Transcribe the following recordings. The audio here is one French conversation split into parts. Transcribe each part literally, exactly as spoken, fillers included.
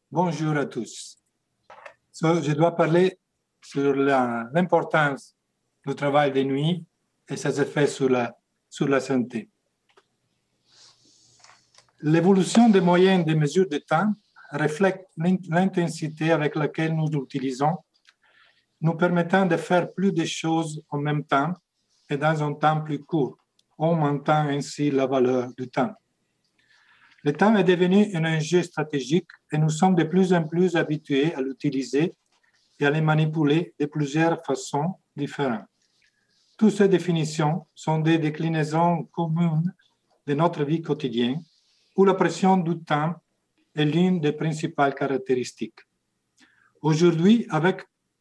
Bonjour à tous. So, je dois parler sur l'importance du travail de nuit et ses effets sur la, sur la santé. L'évolution des moyens de mesure de temps reflète l'intensité avec laquelle nous l'utilisons, nous permettant de faire plus de choses en même temps et dans un temps plus court, augmentant ainsi la valeur du temps. Le temps est devenu un enjeu stratégique et nous sommes de plus en plus habitués à l'utiliser et à le manipuler de plusieurs façons différentes. Toutes ces définitions sont des déclinaisons communes de notre vie quotidienne où la pression du temps est l'une des principales caractéristiques. Aujourd'hui, avec,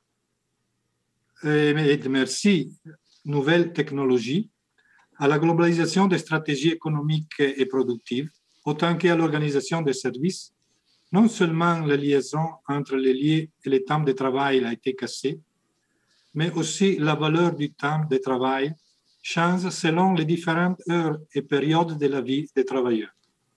et merci, nouvelles technologies, à la globalisation des stratégies économiques et productives, autant qu'à l'organisation des services, non seulement la liaison entre les lieux et le temps de travail a été cassée, mais aussi la valeur du temps de travail change selon les différentes heures et périodes de la vie des travailleurs.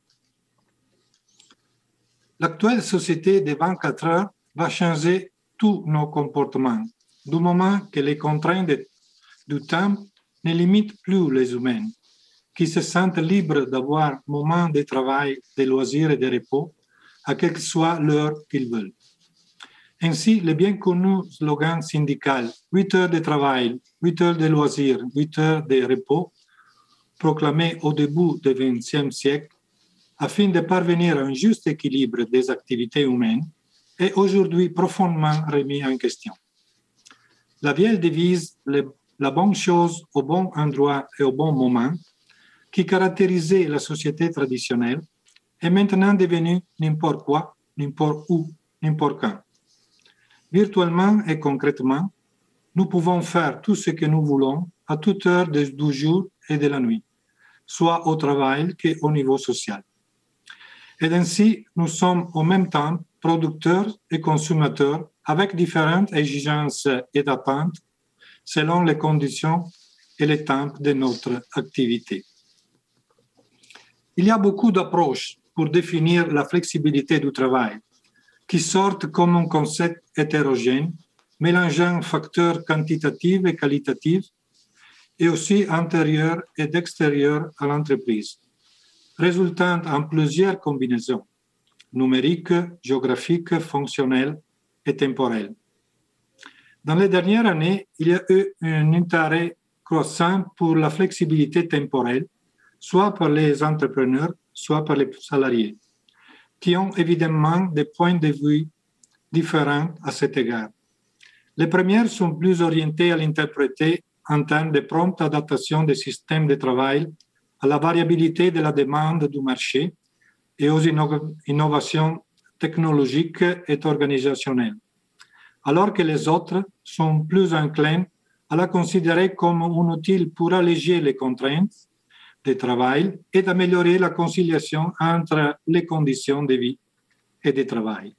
L'actuelle société de vingt-quatre heures va changer tous nos comportements, du moment que les contraintes du temps ne limitent plus les humains, qui se sentent libres d'avoir un moment de travail, de loisirs et de repos, à quelle que soit l'heure qu'ils veulent. Ainsi, le bien connu slogan syndical « huit heures de travail, huit heures de loisirs, huit heures de repos » proclamé au début du vingtième siècle afin de parvenir à un juste équilibre des activités humaines est aujourd'hui profondément remis en question. La vieille devise « la bonne chose au bon endroit et au bon moment » qui caractérisait la société traditionnelle est maintenant devenue n'importe quoi, n'importe où, n'importe quand. Virtuellement et concrètement, nous pouvons faire tout ce que nous voulons à toute heure du jour et de la nuit, soit au travail qu'au niveau social. Et ainsi, nous sommes en même temps producteurs et consommateurs avec différentes exigences et attentes selon les conditions et les temps de notre activité. Il y a beaucoup d'approches pour définir la flexibilité du travail, qui sortent comme un concept hétérogène, mélangeant facteurs quantitatifs et qualitatifs, et aussi intérieurs et d'extérieurs à l'entreprise, résultant en plusieurs combinaisons, numériques, géographiques, fonctionnelles et temporelles. Dans les dernières années, il y a eu un intérêt croissant pour la flexibilité temporelle, soit par les entrepreneurs, soit par les salariés, qui ont évidemment des points de vue différents à cet égard. Les premières sont plus orientées à l'interpréter en termes de prompte adaptation des systèmes de travail à la variabilité de la demande du marché et aux inno- innovations technologiques et organisationnelles, alors que les autres sont plus enclins à la considérer comme un outil pour alléger les contraintes de travail et d'améliorer la conciliation entre les conditions de vie et de travail.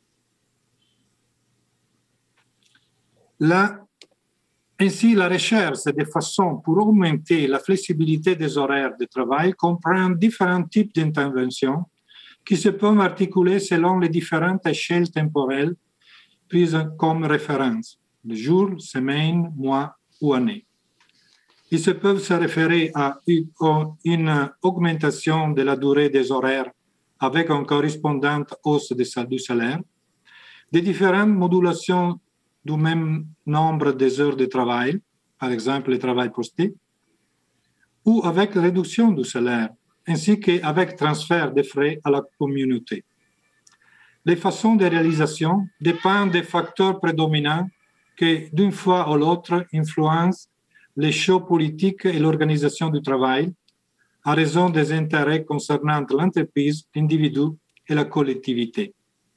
La, ainsi, la recherche des façons pour augmenter la flexibilité des horaires de travail comprend différents types d'interventions qui se peuvent articuler selon les différentes échelles temporelles prises comme référence, de jours, semaines, mois ou années. Ils se peuvent se référer à une augmentation de la durée des horaires avec une correspondante hausse du salaire, des différentes modulations du même nombre des heures de travail, par exemple le travail posté, ou avec réduction du salaire, ainsi qu'avec transfert des frais à la communauté. Les façons de réalisation dépendent des facteurs prédominants qui, d'une fois à l'autre, influencent les choix politiques et l'organisation du travail à raison des intérêts concernant l'entreprise, l'individu et la collectivité.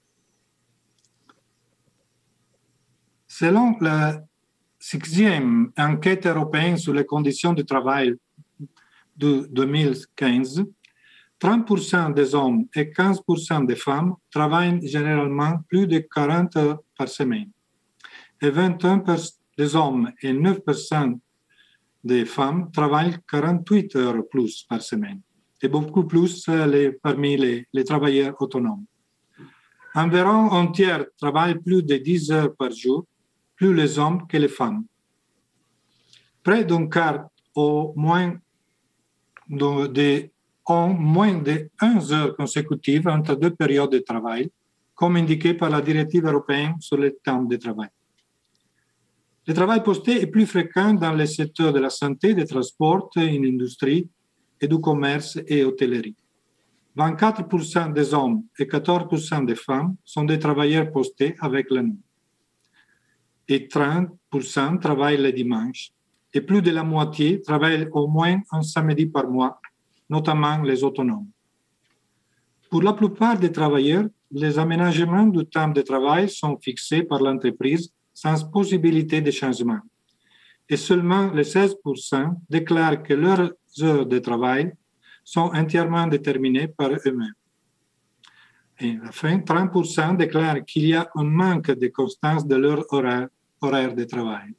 Selon la sixième enquête européenne sur les conditions du travail de deux mille quinze, trente pour cent des hommes et quinze pour cent des femmes travaillent généralement plus de quarante heures par semaine. Et vingt et un pour cent des hommes et neuf pour cent des femmes travaillent quarante-huit heures plus par semaine, et beaucoup plus les, parmi les, les travailleurs autonomes. Environ un tiers travaillent plus de dix heures par jour, plus les hommes que les femmes. Près d'un quart au moins de, de, ont moins de onze heures consécutives entre deux périodes de travail, comme indiqué par la directive européenne sur le temps de travail. Le travail posté est plus fréquent dans les secteurs de la santé, des transports, in l'industrie et du commerce et hôtellerie. vingt-quatre pour cent des hommes et quatorze pour cent des femmes sont des travailleurs postés avec la nuit. Et trente pour cent travaillent le dimanche. Et plus de la moitié travaillent au moins un samedi par mois, notamment les autonomes. Pour la plupart des travailleurs, les aménagements du temps de travail sont fixés par l'entreprise sans possibilité de changement. Et seulement les seize pour cent déclarent que leurs heures de travail sont entièrement déterminées par eux-mêmes. Et à la fin, trente pour cent déclarent qu'il y a un manque de constance de leur horaire, horaire de travail.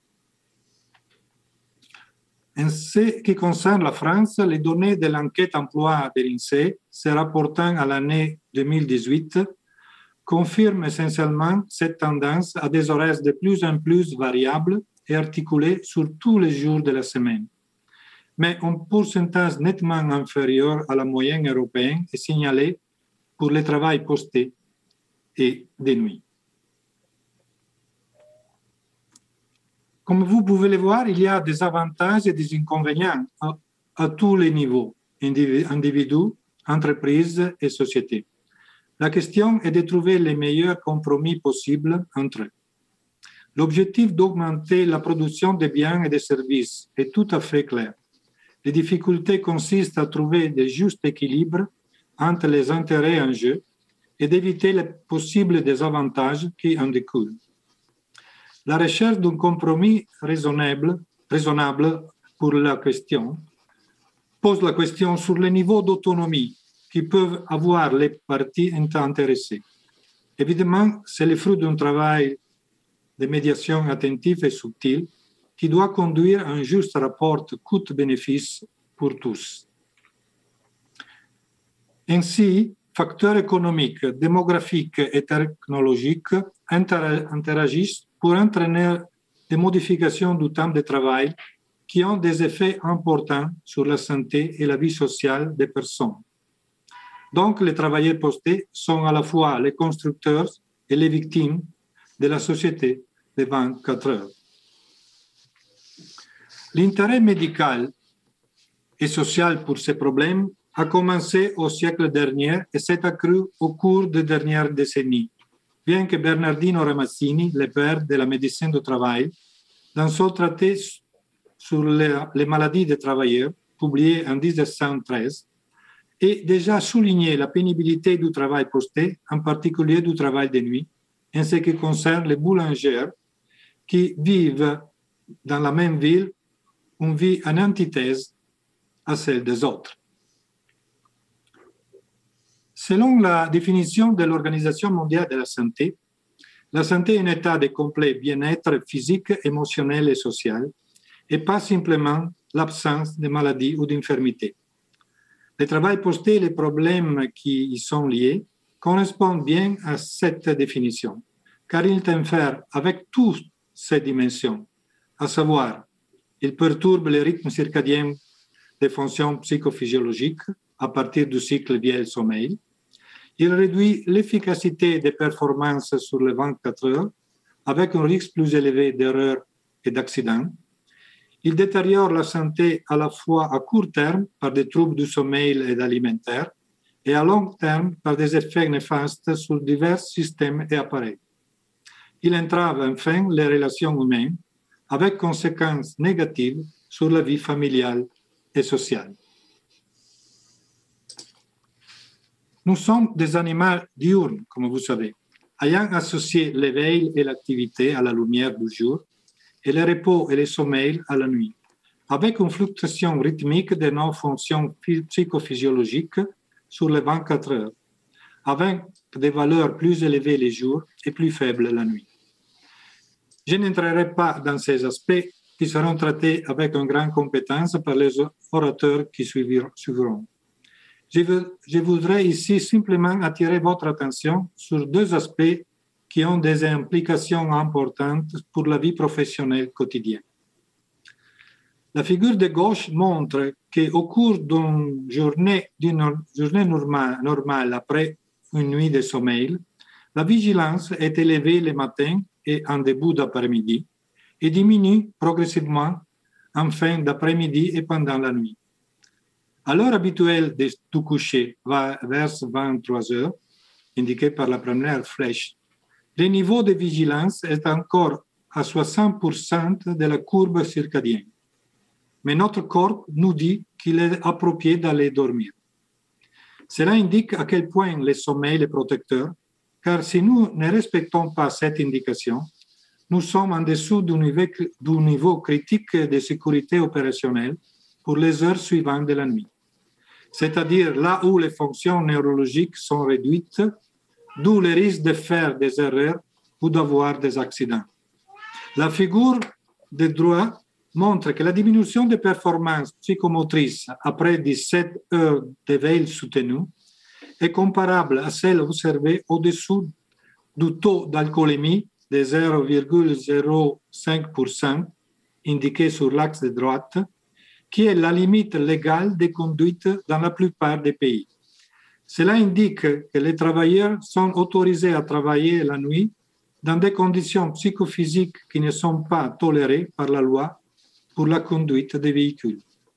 En ce qui concerne la France, les données de l'enquête emploi de l'INSEE se rapportant à l'année deux mille dix-huit confirment essentiellement cette tendance à des horaires de plus en plus variables et articulés sur tous les jours de la semaine. Mais un pourcentage nettement inférieur à la moyenne européenne est signalé pour le travail posté et de nuit. Comme vous pouvez le voir, il y a des avantages et des inconvénients à, à tous les niveaux, individus, entreprises et sociétés. La question est de trouver les meilleurs compromis possibles entre eux. L'objectif d'augmenter la production de biens et de services est tout à fait clair. Les difficultés consistent à trouver de justes équilibres entre les intérêts en jeu et d'éviter les possibles désavantages qui en découlent. La recherche d'un compromis raisonnable, raisonnable pour la question pose la question sur le niveau d'autonomie qui peuvent avoir les parties intéressées. Évidemment, c'est le fruit d'un travail de médiation attentif et subtil qui doit conduire à un juste rapport coût-bénéfice pour tous. Ainsi, facteurs économiques, démographiques et technologiques interagissent pour entraîner des modifications du temps de travail qui ont des effets importants sur la santé et la vie sociale des personnes. Donc, les travailleurs postés sont à la fois les constructeurs et les victimes de la société de vingt-quatre heures. L'intérêt médical et social pour ces problèmes a commencé au siècle dernier et s'est accru au cours des dernières décennies. Bien que Bernardino Ramazzini, le père de la médecine du travail, dans son traité sur les, les maladies des travailleurs, publié en mille neuf cent treize, ait déjà souligné la pénibilité du travail posté, en particulier du travail de nuit, en ce qui concerne les boulangères qui vivent dans la même ville une vie en antithèse à celle des autres. Selon la définition de l'Organisation mondiale de la santé, la santé est un état de complet bien-être physique, émotionnel et social, et pas simplement l'absence de maladie ou d'infirmité. Le travail posté et les problèmes qui y sont liés correspondent bien à cette définition, car il interfère avec toutes ces dimensions, à savoir, il perturbe le rythme circadien des fonctions psychophysiologiques à partir du cycle vie-sommeil. Il réduit l'efficacité des performances sur les vingt-quatre heures avec un risque plus élevé d'erreurs et d'accidents. Il détériore la santé à la fois à court terme par des troubles du sommeil et alimentaire et à long terme par des effets néfastes sur divers systèmes et appareils. Il entrave enfin les relations humaines avec conséquences négatives sur la vie familiale et sociale. Nous sommes des animaux diurnes, comme vous savez, ayant associé l'éveil et l'activité à la lumière du jour et le repos et le sommeil à la nuit, avec une fluctuation rythmique de nos fonctions psychophysiologiques sur les vingt-quatre heures, avec des valeurs plus élevées les jours et plus faibles la nuit. Je n'entrerai pas dans ces aspects qui seront traités avec une grande compétence par les orateurs qui suivront. Je, veux, je voudrais ici simplement attirer votre attention sur deux aspects qui ont des implications importantes pour la vie professionnelle quotidienne. La figure de gauche montre qu'au cours d'une journée, d'une journée normale, normale après une nuit de sommeil, la vigilance est élevée le matin et en début d'après-midi et diminue progressivement en fin d'après-midi et pendant la nuit. À l'heure habituelle du coucher, vers vingt-trois heures, indiqué par la première flèche, le niveau de vigilance est encore à soixante pour cent de la courbe circadienne. Mais notre corps nous dit qu'il est approprié d'aller dormir. Cela indique à quel point le sommeil est protecteur, car si nous ne respectons pas cette indication, nous sommes en dessous du niveau, du niveau critique de sécurité opérationnelle pour les heures suivantes de la nuit, c'est-à-dire là où les fonctions neurologiques sont réduites, d'où le risque de faire des erreurs ou d'avoir des accidents. La figure de droite montre que la diminution des performances psychomotrices après dix-sept heures de veille soutenue est comparable à celle observée au-dessous du taux d'alcoolémie de zéro virgule zéro cinq pour cent indiqué sur l'axe de droite, qui est la limite légale de conduite dans la plupart des pays. Cela indique que les travailleurs sont autorisés à travailler la nuit dans des conditions psychophysiques qui ne sont pas tolérées par la loi pour la conduite des véhicules.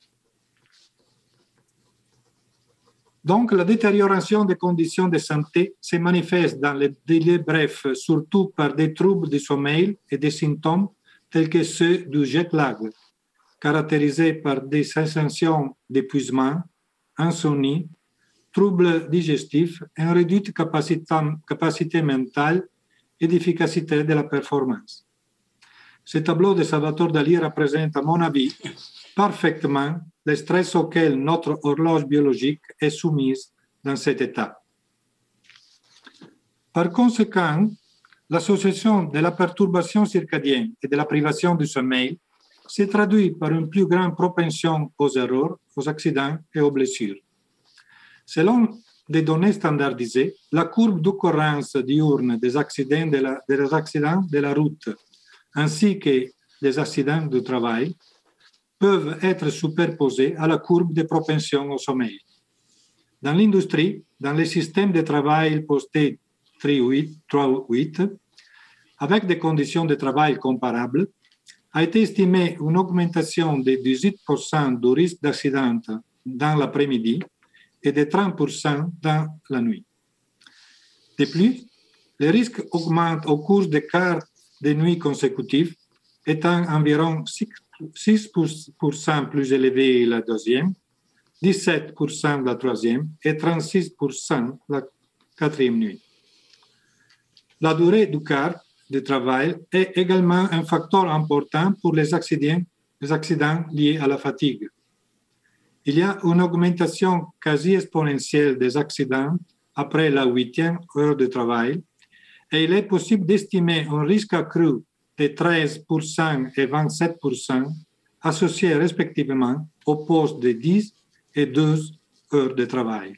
Donc, la détérioration des conditions de santé se manifeste dans les délais brefs, surtout par des troubles du sommeil et des symptômes tels que ceux du jet lag, caractérisés par des sensations d'épuisement, insomnie, troubles digestifs et une réduite capacité, capacité mentale et d'efficacité de la performance. Ce tableau de Salvatore Dali représente, à mon avis, parfaitement le stress auquel notre horloge biologique est soumise dans cet état. Par conséquent, l'association de la perturbation circadienne et de la privation du sommeil se traduit par une plus grande propension aux erreurs, aux accidents et aux blessures. Selon des données standardisées, la courbe d'occurrence diurne des accidents de la, des accidents de la route ainsi que des accidents du travail peuvent être superposés à la courbe de propension au sommeil. Dans l'industrie, dans les systèmes de travail postés trois huit, avec des conditions de travail comparables, a été estimée une augmentation de dix-huit pour cent du risque d'accident dans l'après-midi et de trente pour cent dans la nuit. De plus, le risque augmente au cours des quarts de nuit consécutives, étant environ six pour cent plus élevé la deuxième, dix-sept pour cent la troisième et trente-six pour cent la quatrième nuit. La durée du quart de travail est également un facteur important pour les accidents, les accidents liés à la fatigue. Il y a une augmentation quasi exponentielle des accidents après la huitième heure de travail et il est possible d'estimer un risque accru de treize pour cent et vingt-sept pour cent associés respectivement aux postes de dix et douze heures de travail.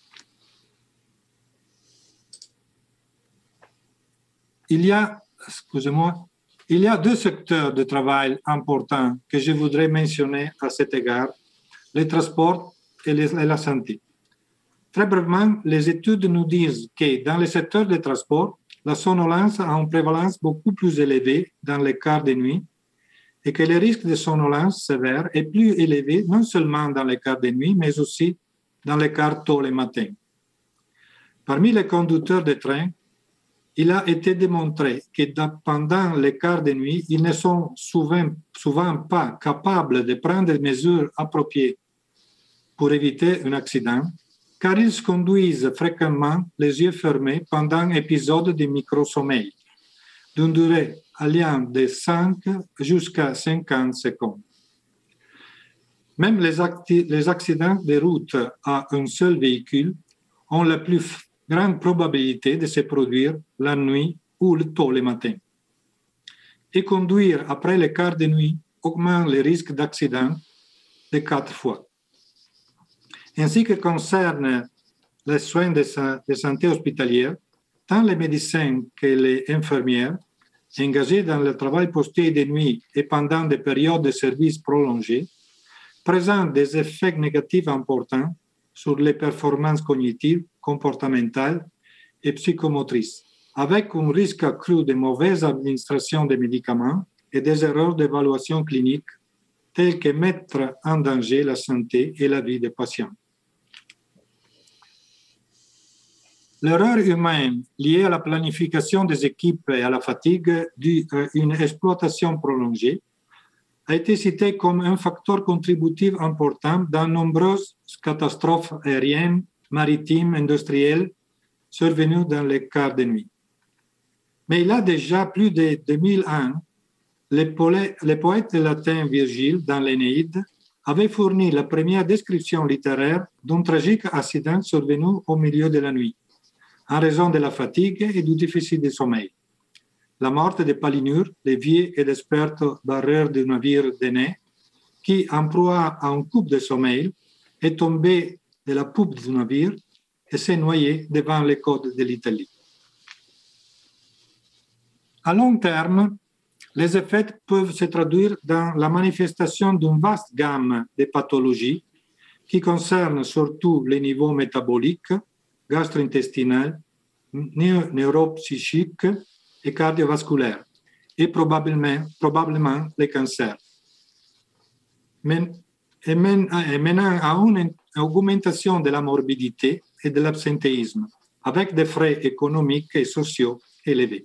Il y a, excusez-moi, il y a deux secteurs de travail importants que je voudrais mentionner à cet égard, les transports et, les, et la santé. Très brièvement, les études nous disent que dans le secteur des transports, la somnolence a une prévalence beaucoup plus élevée dans les quarts de nuit et que le risque de somnolence sévère est plus élevé non seulement dans les quarts de nuit, mais aussi dans les quarts tôt le matin. Parmi les conducteurs de train, il a été démontré que pendant les quarts de nuit, ils ne sont souvent, souvent pas capables de prendre des mesures appropriées pour éviter un accident, car ils conduisent fréquemment les yeux fermés pendant un épisode de micro-sommeil, d'une durée allant de cinq jusqu'à cinquante secondes. Même les, les accidents de route à un seul véhicule ont la plus grande probabilité de se produire la nuit ou le tôt le matin. Et conduire après les quarts de nuit augmente le risque d'accident de quatre fois. ainsi que concerne les soins de, sa, de santé hospitalière, tant les médecins que les infirmières engagés dans le travail posté de nuit et pendant des périodes de service prolongées présentent des effets négatifs importants sur les performances cognitives, comportementales et psychomotrices, avec un risque accru de mauvaise administration des médicaments et des erreurs d'évaluation clinique telles que mettre en danger la santé et la vie des patients. L'erreur humaine liée à la planification des équipes et à la fatigue d'une exploitation prolongée a été citée comme un facteur contributif important dans nombreuses catastrophes aériennes, maritimes, industrielles survenues dans les quarts de nuit. Mais il y a déjà plus de deux mille ans, le poète latin Virgile, dans l'Énéide, avait fourni la première description littéraire d'un tragique accident survenu au milieu de la nuit, en raison de la fatigue et du déficit de sommeil. La mort de Palinure, le vieux et expert barreur du navire d'Énée, qui, en proie à un coup de sommeil, est tombé de la poupe du navire et s'est noyé devant les côtes de l'Italie. À long terme, les effets peuvent se traduire dans la manifestation d'une vaste gamme de pathologies qui concernent surtout les niveaux métaboliques, gastro-intestinal, neuropsychique et cardiovasculaire, et probablement, probablement les cancers. Men, et, men, et menant à une augmentation de la morbidité et de l'absentéisme, avec des frais économiques et sociaux élevés.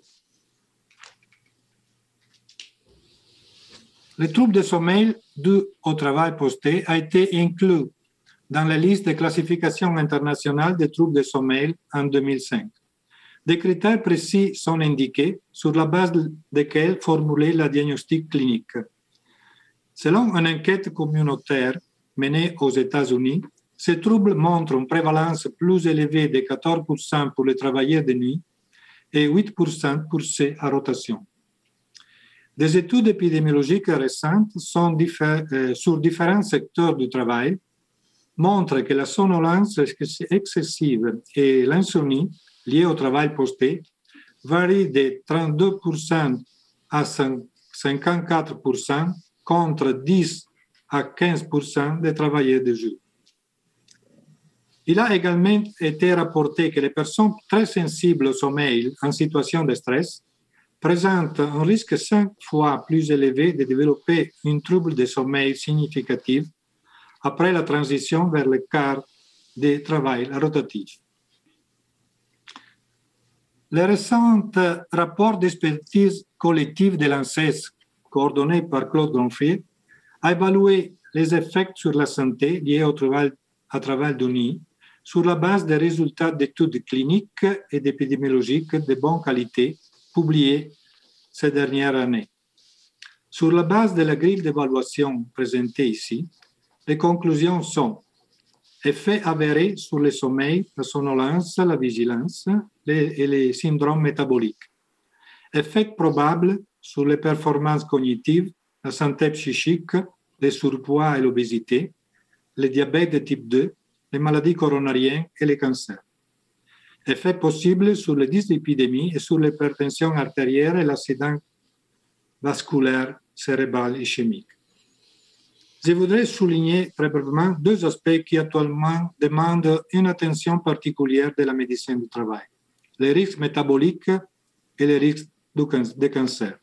Le trouble de sommeil dû au travail posté a été inclus dans la liste de classification internationale des troubles de sommeil en deux mille cinq. Des critères précis sont indiqués sur la base desquels formuler le diagnostic clinique. Selon une enquête communautaire menée aux États-Unis, ces troubles montrent une prévalence plus élevée de quatorze pour cent pour les travailleurs de nuit et huit pour cent pour ceux à rotation. Des études épidémiologiques récentes sont diffé- euh, sur différents secteurs du travail montrent que la somnolence excessive et l'insomnie liées au travail posté varient de trente-deux pour cent à cinquante-quatre pour cent contre dix à quinze pour cent des travailleurs de jour. Il a également été rapporté que les personnes très sensibles au sommeil en situation de stress présentent un risque cinq fois plus élevé de développer un trouble de sommeil significatif après la transition vers le quart de travail rotatif. Le récent rapport d'expertise collective de l'ANSES, coordonné par Claude Gronfier, a évalué les effets sur la santé liés au travail, à travail de nuit sur la base des résultats d'études cliniques et d'épidémiologiques de bonne qualité publiés ces dernières années. Sur la base de la grille d'évaluation présentée ici, les conclusions sont effets avérés sur le sommeil, la somnolence, la vigilance les, et les syndromes métaboliques. Effets probables sur les performances cognitives, la santé psychique, le surpoids et l'obésité, le diabète de type deux, les maladies coronariennes et les cancers. Effets possibles sur les dyslipidémies et sur l'hypertension artérielle et l'accident vasculaire cérébral ischémique. Je voudrais souligner très brièvement deux aspects qui actuellement demandent une attention particulière de la médecine du travail, les risques métaboliques et les risques de cancer.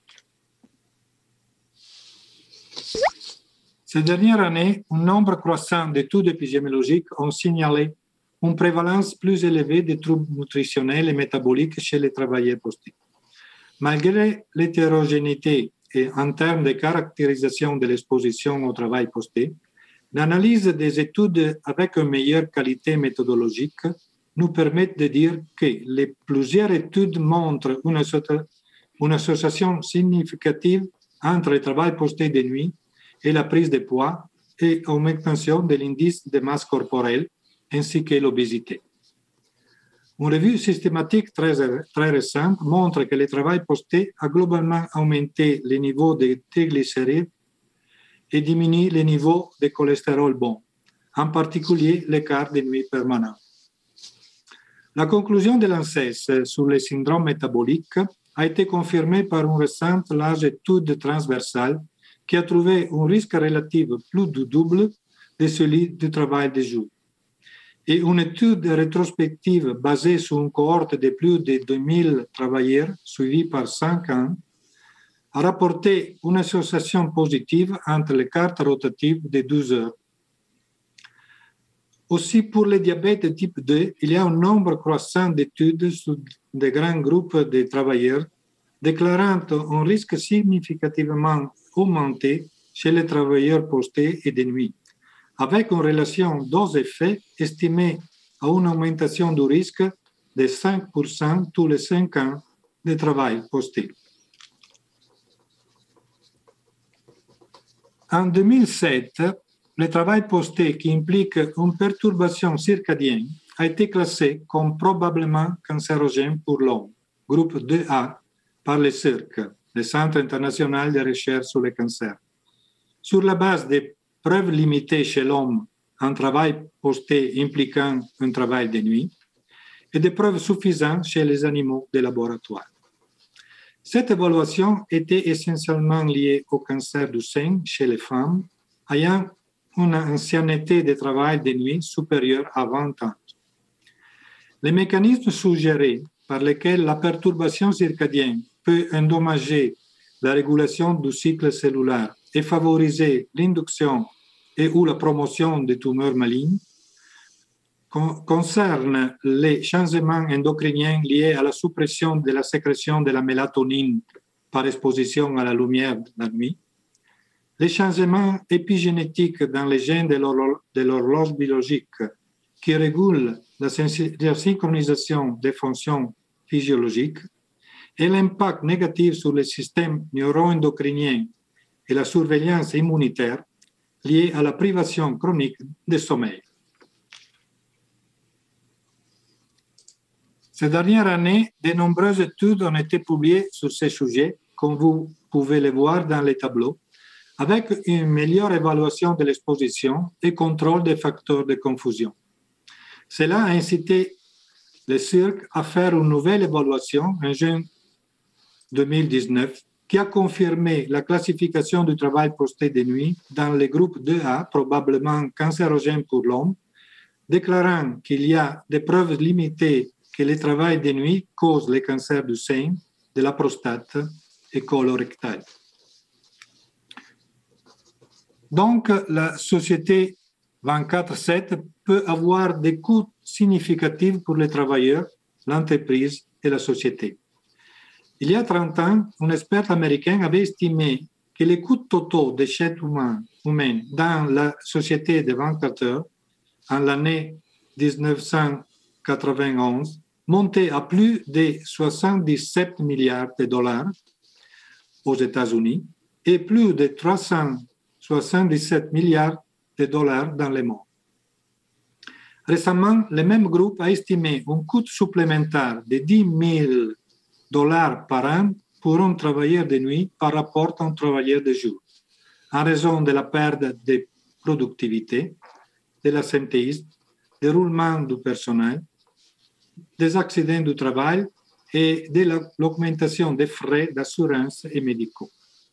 Ces dernières années, un nombre croissant d'études épidémiologiques ont signalé une prévalence plus élevée de troubles nutritionnels et métaboliques chez les travailleurs postés. Malgré l'hétérogénéité et en termes de caractérisation de l'exposition au travail posté, l'analyse des études avec une meilleure qualité méthodologique nous permet de dire que les plusieurs études montrent une, une association significative entre le travail posté de nuit et la prise de poids et augmentation de l'indice de masse corporelle ainsi que l'obésité. Une revue systématique très, très récente montre que le travail posté a globalement augmenté les niveaux de triglycérides et diminué les niveaux de cholestérol bon, en particulier l'écart de nuit permanent. La conclusion de l'ANSES sur les syndromes métaboliques a été confirmée par une récente large étude transversale qui a trouvé un risque relatif plus du double de celui du travail de jour. Et une étude rétrospective basée sur une cohorte de plus de deux mille travailleurs suivis par cinq ans a rapporté une association positive entre les cartes rotatives de douze heures. Aussi, pour le diabète de type deux, il y a un nombre croissant d'études sur de grands groupes de travailleurs déclarant un risque significativement augmenté chez les travailleurs postés et de nuit, avec une relation dose-effet estimée à une augmentation du risque de cinq pour cent tous les cinq ans de travail posté. En deux mille sept, le travail posté qui implique une perturbation circadienne a été classé comme probablement cancérogène pour l'homme, groupe deux A, par le C I R C, le Centre international de recherche sur le cancer. Sur la base des preuves limitées chez l'homme en travail posté impliquant un travail de nuit et des preuves suffisantes chez les animaux de laboratoire. Cette évaluation était essentiellement liée au cancer du sein chez les femmes ayant une ancienneté de travail de nuit supérieure à vingt ans. Les mécanismes suggérés par lesquels la perturbation circadienne peut endommager la régulation du cycle cellulaire et favoriser l'induction et ou la promotion des tumeurs malignes concernent les changements endocriniens liés à la suppression de la sécrétion de la mélatonine par exposition à la lumière de la nuit, les changements épigénétiques dans les gènes de l'horloge biologique qui régulent la synchronisation des fonctions physiologiques et l'impact négatif sur le système neuro-endocrinien et la surveillance immunitaire liée à la privation chronique de sommeil. Ces dernières années, de nombreuses études ont été publiées sur ces sujets, comme vous pouvez le voir dans les tableaux, avec une meilleure évaluation de l'exposition et contrôle des facteurs de confusion. Cela a incité le C I R C à faire une nouvelle évaluation en juin deux mille dix-neuf qui a confirmé la classification du travail posté de nuit dans le groupe deux A, probablement cancérogène pour l'homme, déclarant qu'il y a des preuves limitées que le travail de nuit cause le cancer du sein, de la prostate et colorectal. Donc, la société vingt-quatre sept peut avoir des coûts significatifs pour les travailleurs, l'entreprise et la société. Il y a trente ans, un expert américain avait estimé que les coûts totaux des chaînes humaines dans la société de vingt-quatre heures en l'année mille neuf cent quatre-vingt-onze montaient à plus de soixante-dix-sept milliards de dollars aux États-Unis et plus de trois cent soixante-dix-sept milliards de dollars dans le monde. Récemment, le même groupe a estimé un coût supplémentaire de dix mille dollars par an pour un travailleur de nuit par rapport à un travailleur de jour, en raison de la perte de productivité, de l'absentéisme, du roulement du personnel, des accidents du travail et de l'augmentation des frais d'assurance et médicaux.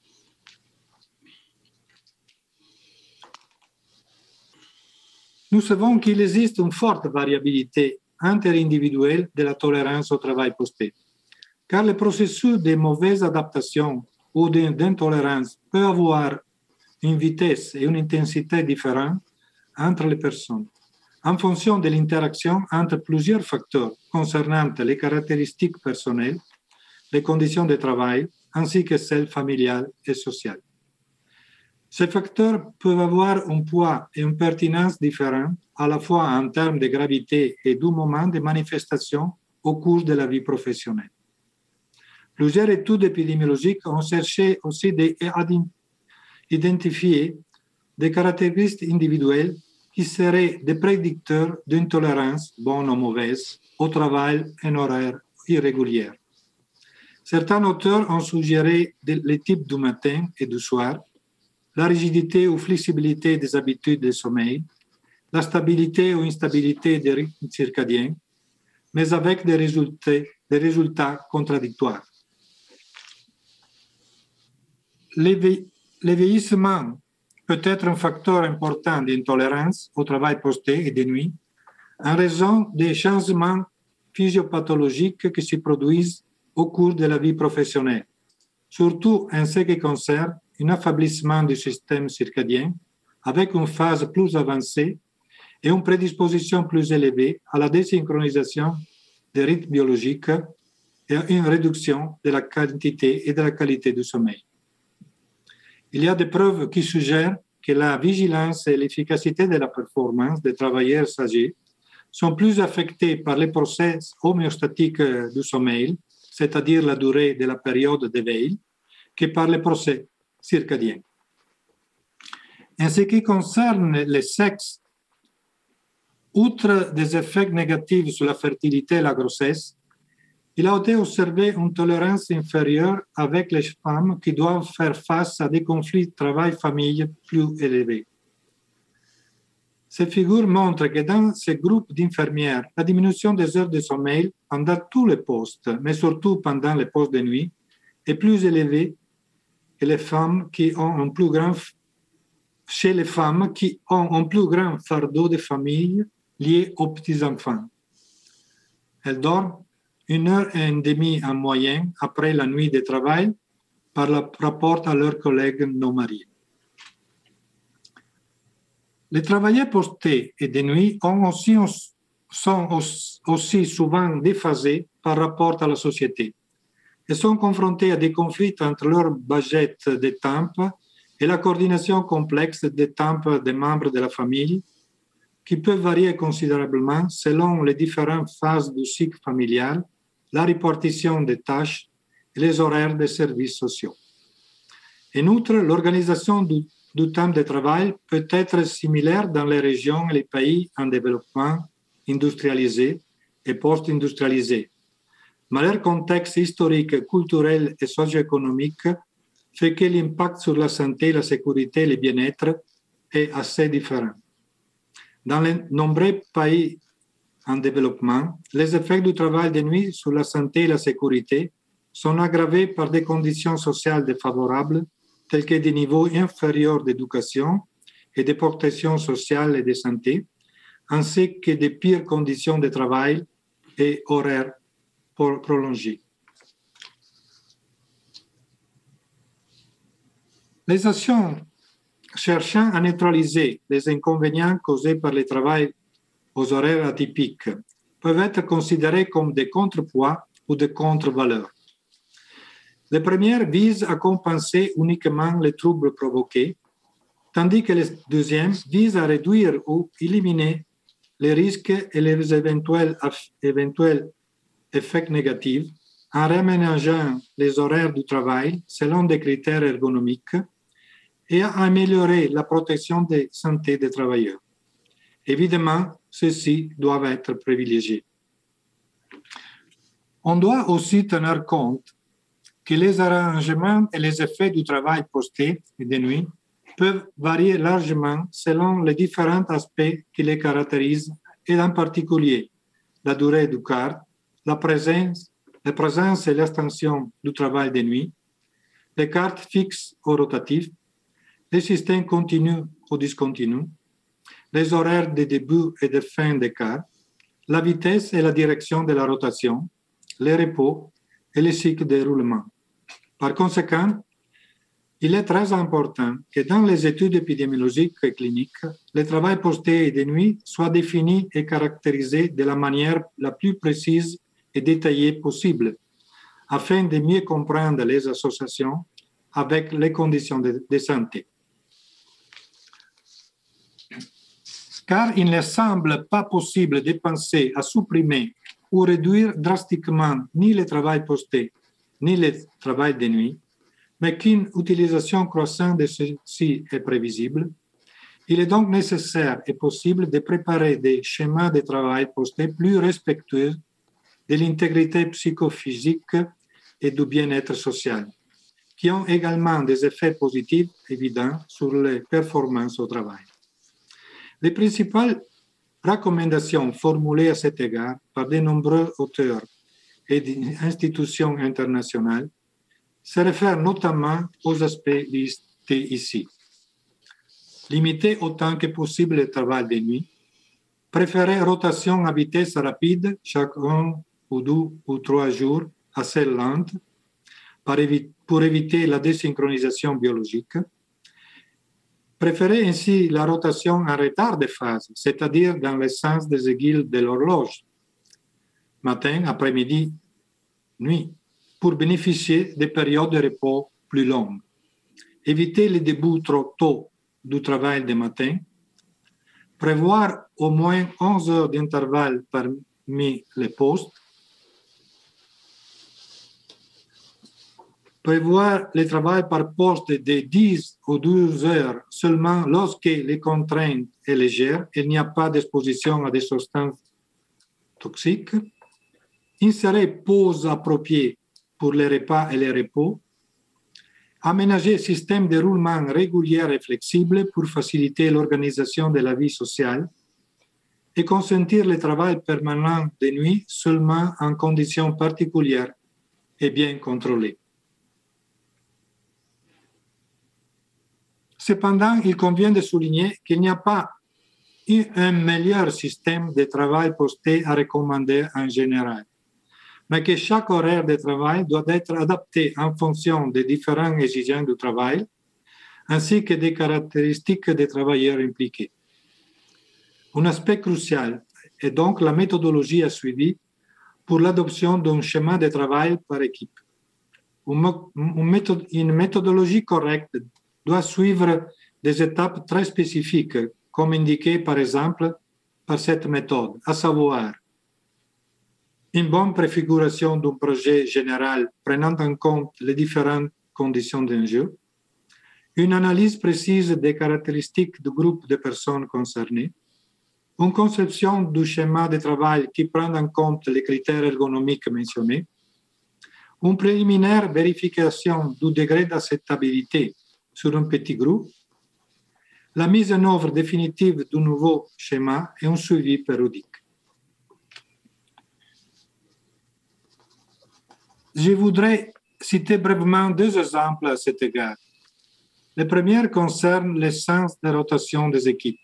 Nous savons qu'il existe une forte variabilité interindividuelle de la tolérance au travail posté, car le processus de mauvaise adaptation ou d'intolérance peut avoir une vitesse et une intensité différentes entre les personnes, en fonction de l'interaction entre plusieurs facteurs concernant les caractéristiques personnelles, les conditions de travail, ainsi que celles familiales et sociales. Ces facteurs peuvent avoir un poids et une pertinence différents, à la fois en termes de gravité et du moment de manifestation au cours de la vie professionnelle. Plusieurs études épidémiologiques ont cherché aussi d'identifier des caractéristiques individuelles qui seraient des prédicteurs d'une tolérance, bonne ou mauvaise, au travail en horaire irrégulier. Certains auteurs ont suggéré les types du matin et du soir, la rigidité ou flexibilité des habitudes de sommeil, la stabilité ou instabilité des rythmes circadiens, mais avec des résultats, des résultats contradictoires. Le vieillissement peut être un facteur important d'intolérance au travail posté et de nuit en raison des changements physiopathologiques qui se produisent au cours de la vie professionnelle, surtout en ce qui concerne un affaiblissement du système circadien avec une phase plus avancée et une prédisposition plus élevée à la désynchronisation des rythmes biologiques et une réduction de la quantité et de la qualité du sommeil. Il y a des preuves qui suggèrent que la vigilance et l'efficacité de la performance des travailleurs âgés sont plus affectés par les processus homéostatiques du sommeil, c'est-à-dire la durée de la période d'éveil, que par les procès circadiens. En ce qui concerne le sexe, outre des effets négatifs sur la fertilité et la grossesse, il a été observé une tolérance inférieure avec les femmes qui doivent faire face à des conflits travail-famille plus élevés. Ces figures montrent que dans ces groupes d'infirmières, la diminution des heures de sommeil pendant tous les postes, mais surtout pendant les postes de nuit, est plus élevée que les femmes qui ont un plus grand, chez les femmes qui ont un plus grand fardeau de famille lié aux petits-enfants. Elles dorment une heure et demie en moyenne après la nuit de travail par rapport à leurs collègues non mariés. Les travailleurs postés et de nuit ont aussi, sont aussi souvent déphasés par rapport à la société et sont confrontés à des conflits entre leur budget de temps et la coordination complexe des temps des membres de la famille qui peuvent varier considérablement selon les différentes phases du cycle familial, la répartition des tâches et les horaires des services sociaux. En outre, l'organisation du, du temps de travail peut être similaire dans les régions et les pays en développement industrialisé et post-industrialisé. Mais leur contexte historique, culturel et socio-économique fait que l'impact sur la santé, la sécurité et le bien-être est assez différent. Dans les nombreux pays en développement, les effets du travail de nuit sur la santé et la sécurité sont aggravés par des conditions sociales défavorables telles que des niveaux inférieurs d'éducation et de protection sociale et de santé, ainsi que des pires conditions de travail et horaires prolongés. Les actions cherchant à neutraliser les inconvénients causés par le travail aux horaires atypiques peuvent être considérées comme des contrepoids ou des contre-valeurs. Les premières visent à compenser uniquement les troubles provoqués, tandis que les deuxièmes visent à réduire ou éliminer les risques et les éventuels, éventuels effets négatifs en réaménageant les horaires du travail selon des critères ergonomiques et à améliorer la protection de santé des travailleurs. Évidemment, ceux-ci doivent être privilégiés. On doit aussi tenir compte que les arrangements et les effets du travail posté et de nuit peuvent varier largement selon les différents aspects qui les caractérisent et en particulier la durée du quart, la présence, la présence et l'extension du travail de nuit, les cartes fixes ou rotatifs, les systèmes continus ou discontinus, les horaires de début et de fin des quarts, la vitesse et la direction de la rotation, les repos et les cycles de roulement. Par conséquent, il est très important que dans les études épidémiologiques et cliniques, le travail posté et de nuit soit défini et caractérisé de la manière la plus précise et détaillée possible, afin de mieux comprendre les associations avec les conditions de, de santé. Car il ne semble pas possible de penser à supprimer ou réduire drastiquement ni le travail posté ni le travail de nuit, mais qu'une utilisation croissante de ceux-ci est prévisible. Il est donc nécessaire et possible de préparer des schémas de travail posté plus respectueux de l'intégrité psychophysique et du bien-être social, qui ont également des effets positifs évidents sur les performances au travail. Les principales recommandations formulées à cet égard par de nombreux auteurs et institutions internationales se réfèrent notamment aux aspects listés ici. Limiter autant que possible le travail de nuit, préférer rotation à vitesse rapide chaque un ou deux ou trois jours assez lente pour éviter la désynchronisation biologique, préférer ainsi la rotation en retard de phase, c'est-à-dire dans le sens des aiguilles de l'horloge, matin, après-midi, nuit, pour bénéficier des périodes de repos plus longues. Éviter les débuts trop tôt du travail du matin, prévoir au moins onze heures d'intervalle parmi les postes, prévoir le travail par poste de dix ou douze heures seulement lorsque les contraintes sont légères et il n'y a pas d'exposition à des substances toxiques, insérer pauses appropriées pour les repas et les repos, aménager un système de roulement régulier et flexible pour faciliter l'organisation de la vie sociale et consentir le travail permanent de nuit seulement en conditions particulières et bien contrôlées. Cependant, il convient de souligner qu'il n'y a pas un meilleur système de travail posté à recommander en général, mais que chaque horaire de travail doit être adapté en fonction des différentes exigences du travail, ainsi que des caractéristiques des travailleurs impliqués. Un aspect crucial est donc la méthodologie à suivre pour l'adoption d'un schéma de travail par équipe. Une méthodologie correcte doit suivre des étapes très spécifiques, comme indiqué par exemple par cette méthode, à savoir une bonne préfiguration d'un projet général prenant en compte les différentes conditions d'enjeu, une analyse précise des caractéristiques du groupe de personnes concernées, une conception du schéma de travail qui prend en compte les critères ergonomiques mentionnés, une préliminaire vérification du degré d'acceptabilité sur un petit groupe, la mise en œuvre définitive du nouveau schéma et un suivi périodique. Je voudrais citer brièvement deux exemples à cet égard. Le premier concerne le sens de rotation des équipes.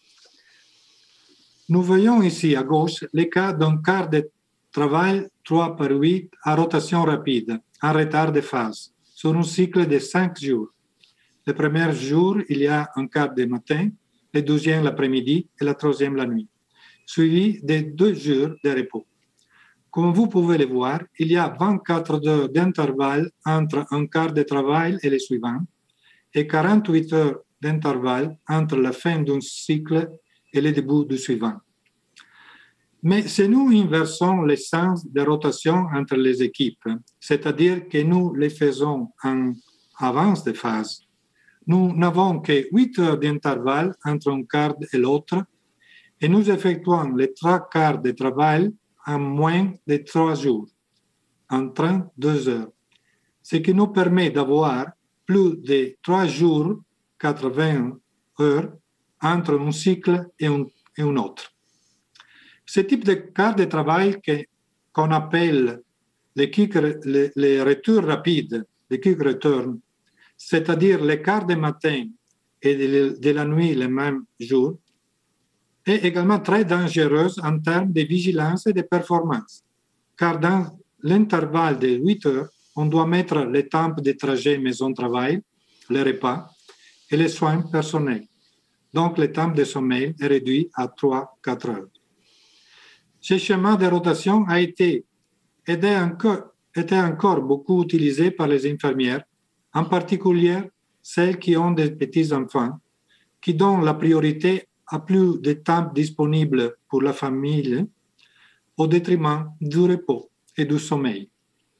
Nous voyons ici à gauche le cas d'un quart de travail trois par huit à rotation rapide, en retard de phase, sur un cycle de cinq jours. Le premier jour, il y a un quart de matin, le deuxième l'après-midi et le troisième la nuit, suivi de deux jours de repos. Comme vous pouvez le voir, il y a vingt-quatre heures d'intervalle entre un quart de travail et le suivant et quarante-huit heures d'intervalle entre la fin d'un cycle et le début du suivant. Mais si nous inversons le sens de rotation entre les équipes, c'est-à-dire que nous les faisons en avance de phase, nous n'avons que huit heures d'intervalle entre un quart et l'autre et nous effectuons les trois quarts de travail en moins de trois jours, en trente-deux heures, ce qui nous permet d'avoir plus de trois jours, quatre-vingts heures, entre un cycle et un, et un autre. Ce type de quart de travail que, qu'on appelle les, quick, les, les retours rapides, les quick returns, c'est-à-dire les quarts de matin et de, de la nuit le même jour, est également très dangereuse en termes de vigilance et de performance, car dans l'intervalle de huit heures, on doit mettre les temps de trajet maison-travail, les repas et les soins personnels. Donc, le temps de sommeil est réduit à trois à quatre heures. Ce schéma de rotation a été, été encore, été encore beaucoup utilisé par les infirmières, en particulier celles qui ont des petits-enfants, qui donnent la priorité à plus de temps disponible pour la famille au détriment du repos et du sommeil.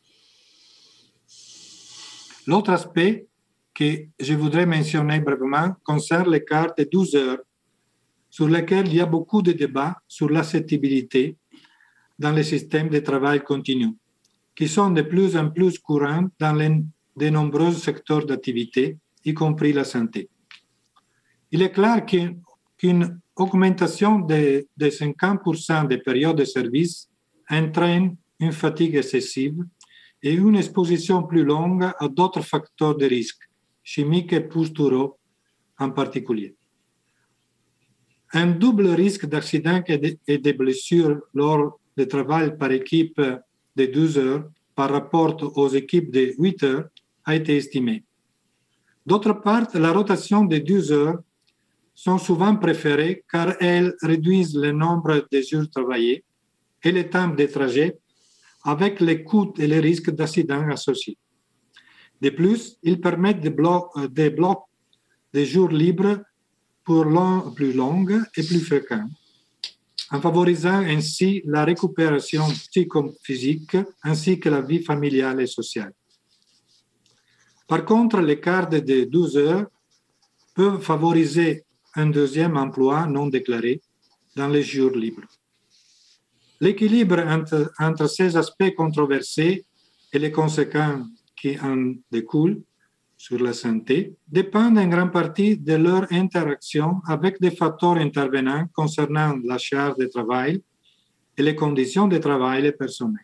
L'autre aspect que je voudrais mentionner brièvement concerne les cartes de douze heures sur lesquelles il y a beaucoup de débats sur l'acceptabilité dans les systèmes de travail continu, qui sont de plus en plus courants dans les, de nombreux secteurs d'activité, y compris la santé. Il est clair qu'une qu'une augmentation de, de cinquante pour cent des périodes de service entraîne une fatigue excessive et une exposition plus longue à d'autres facteurs de risque, chimiques et posturaux en particulier. Un double risque d'accident et de, et de blessures lors du travail par équipe de douze heures par rapport aux équipes de huit heures a été estimé. D'autre part, la rotation de douze heures sont souvent préférées car elles réduisent le nombre de jours travaillés et le temps de trajet avec les coûts et les risques d'accidents associés. De plus, ils permettent des blocs, des blocs de jours libres pour long, plus longues et plus fréquents, en favorisant ainsi la récupération psychophysique ainsi que la vie familiale et sociale. Par contre, les quarts de douze heures peuvent favoriser un deuxième emploi non déclaré dans les jours libres. L'équilibre entre, entre ces aspects controversés et les conséquences qui en découlent sur la santé dépendent en grande partie de leur interaction avec des facteurs intervenants concernant la charge de travail et les conditions de travail personnelles.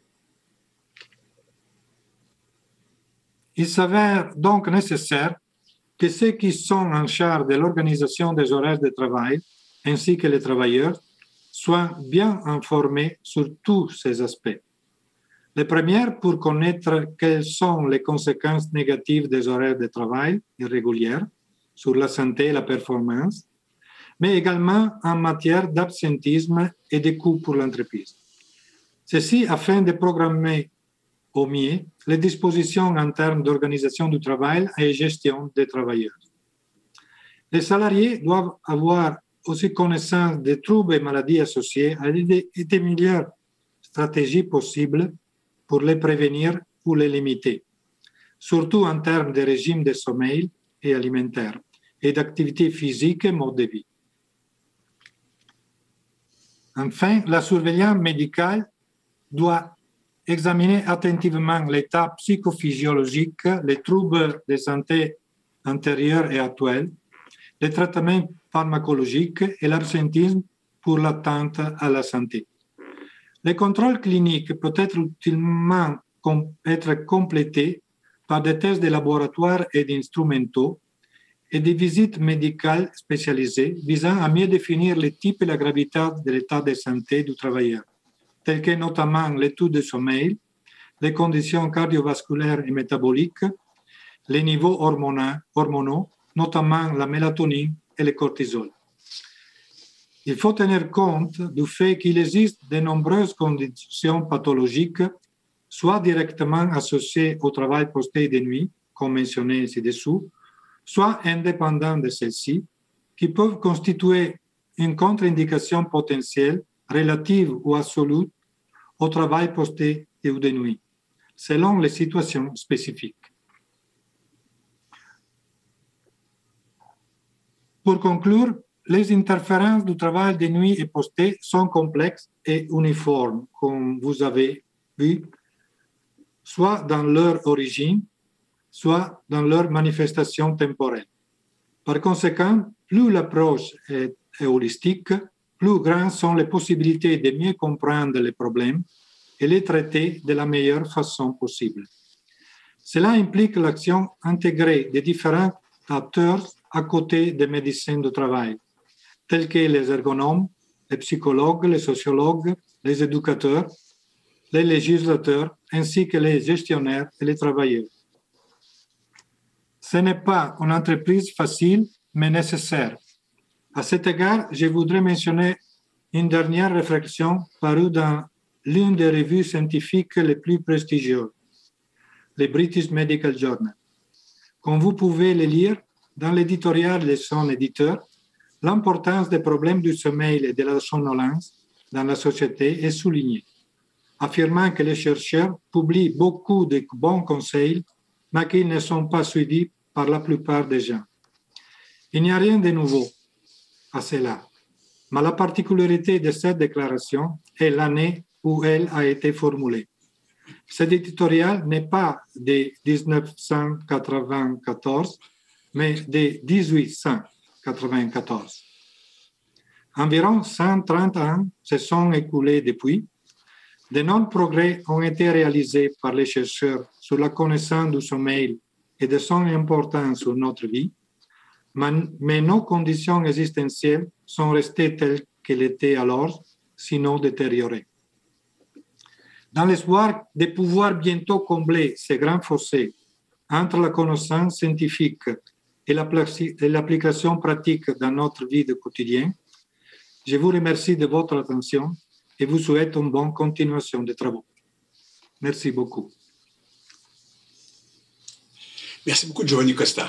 Il s'avère donc nécessaire que ceux qui sont en charge de l'organisation des horaires de travail, ainsi que les travailleurs, soient bien informés sur tous ces aspects. Les premières pour connaître quelles sont les conséquences négatives des horaires de travail irréguliers sur la santé et la performance, mais également en matière d'absentisme et de coûts pour l'entreprise. Ceci afin de programmer au mieux les dispositions en termes d'organisation du travail et gestion des travailleurs. Les salariés doivent avoir aussi connaissance des troubles et maladies associés et des meilleures stratégies possibles pour les prévenir ou les limiter, surtout en termes de régime de sommeil et alimentaire et d'activité physique et mode de vie. Enfin, la surveillance médicale doit examiner attentivement l'état psychophysiologique, les troubles de santé antérieurs et actuels, les traitements pharmacologiques et l'absentisme pour l'attente à la santé. Le contrôle clinique peut être utilement com- être complété par des tests de laboratoire et d'instrumentaux et des visites médicales spécialisées visant à mieux définir le type et la gravité de l'état de santé du travailleur, tels que notamment l'étude de sommeil, les conditions cardiovasculaires et métaboliques, les niveaux hormonaux, notamment la mélatonine et le cortisol. Il faut tenir compte du fait qu'il existe de nombreuses conditions pathologiques, soit directement associées au travail posté de nuit, comme mentionné ci-dessous, soit indépendantes de celles-ci, qui peuvent constituer une contre-indication potentielle, relative ou absolue, au travail posté ou de nuit, selon les situations spécifiques. Pour conclure, les interférences du travail de nuit et posté sont complexes et uniformes, comme vous avez vu, soit dans leur origine, soit dans leur manifestation temporelle. Par conséquent, plus l'approche est, est holistique, plus grandes sont les possibilités de mieux comprendre les problèmes et les traiter de la meilleure façon possible. Cela implique l'action intégrée des différents acteurs à côté des médecins du travail, tels que les ergonomes, les psychologues, les sociologues, les éducateurs, les législateurs, ainsi que les gestionnaires et les travailleurs. Ce n'est pas une entreprise facile, mais nécessaire. À cet égard, je voudrais mentionner une dernière réflexion parue dans l'une des revues scientifiques les plus prestigieuses, le British Medical Journal. Comme vous pouvez le lire, dans l'éditorial de son éditeur, l'importance des problèmes du sommeil et de la somnolence dans la société est soulignée, affirmant que les chercheurs publient beaucoup de bons conseils, mais qu'ils ne sont pas suivis par la plupart des gens. Il n'y a rien de nouveau à cela, mais la particularité de cette déclaration est l'année où elle a été formulée. Cet éditorial n'est pas de dix-neuf cent quatre-vingt-quatorze, mais de dix-huit cent quatre-vingt-quatorze. Environ cent trente ans se sont écoulés depuis. D'énormes progrès ont été réalisés par les chercheurs sur la connaissance du sommeil et de son importance sur notre vie, mais nos conditions existentielles sont restées telles qu'elles étaient alors, sinon détériorées. Dans l'espoir de pouvoir bientôt combler ces grands fossés entre la connaissance scientifique et l'application pratique dans notre vie de quotidien, je vous remercie de votre attention et vous souhaite une bonne continuation des travaux. Merci beaucoup. Merci beaucoup, Giovanni Costa.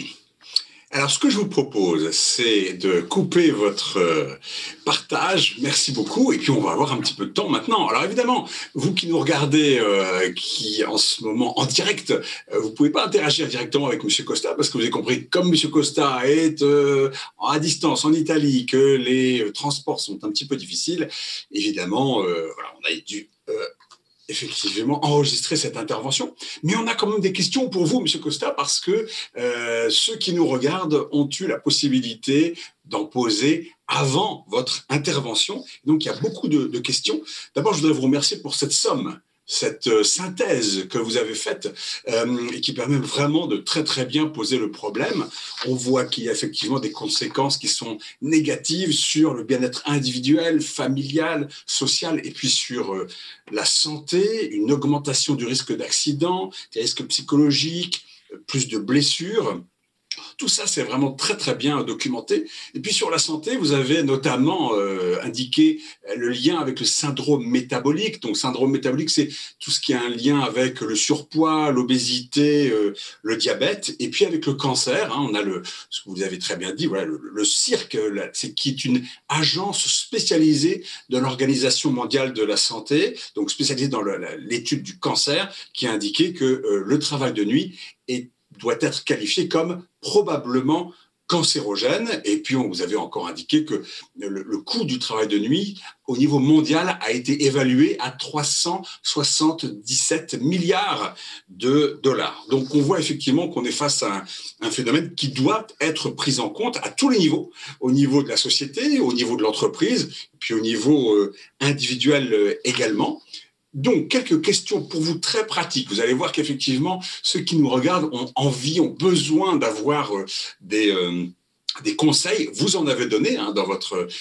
Alors, ce que je vous propose, c'est de couper votre partage. Merci beaucoup. Et puis, on va avoir un petit peu de temps maintenant. Alors, évidemment, vous qui nous regardez, euh, qui en ce moment en direct, euh, vous ne pouvez pas interagir directement avec M. Costa parce que vous avez compris, comme M. Costa est euh, à distance en Italie, que les transports sont un petit peu difficiles, évidemment, euh, voilà, on a dû... Euh, effectivement enregistrer cette intervention. Mais on a quand même des questions pour vous, M. Costa, parce que euh, ceux qui nous regardent ont eu la possibilité d'en poser avant votre intervention. Donc, il y a beaucoup de, de questions. D'abord, je voudrais vous remercier pour cette somme, cette euh, synthèse que vous avez faite euh, et qui permet vraiment de très, très bien poser le problème. On voit qu'il y a effectivement des conséquences qui sont négatives sur le bien-être individuel, familial, social et puis sur euh, la santé, une augmentation du risque d'accident, des risques psychologiques, plus de blessures. Tout ça, c'est vraiment très, très bien documenté. Et puis, sur la santé, vous avez notamment euh, indiqué le lien avec le syndrome métabolique. Donc, syndrome métabolique, c'est tout ce qui a un lien avec le surpoids, l'obésité, euh, le diabète, et puis avec le cancer. Hein, on a le, ce que vous avez très bien dit, voilà, le, le C I R C, c'est qui est une agence spécialisée de l'Organisation mondiale de la santé, donc spécialisée dans l'étude du cancer, qui a indiqué que euh, le travail de nuit est doit être qualifié comme probablement cancérogène. Et puis, on, vous avez encore indiqué que le, le coût du travail de nuit au niveau mondial a été évalué à trois cent soixante-dix-sept milliards de dollars. Donc, on voit effectivement qu'on est face à un, un phénomène qui doit être pris en compte à tous les niveaux, au niveau de la société, au niveau de l'entreprise, puis au niveau euh, individuel euh, également. Donc, quelques questions pour vous très pratiques. Vous allez voir qu'effectivement, ceux qui nous regardent ont envie, ont besoin d'avoir euh, des, euh, des conseils. Vous en avez donné hein, dans, votre, euh,